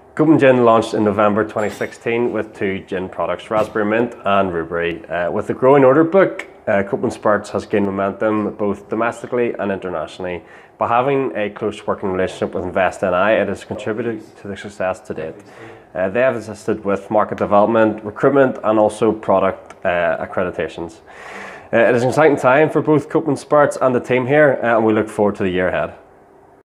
Copeland Gin launched in November 2016 with 2 gin products, Raspberry Mint and Rhubarb. With the growing order book, Copeland Spirits has gained momentum both domestically and internationally. By having a close working relationship with InvestNI, it has contributed to the success to date. They have assisted with market development, recruitment and also product accreditations. It is an exciting time for both Copeland Spirits and the team here, and we look forward to the year ahead.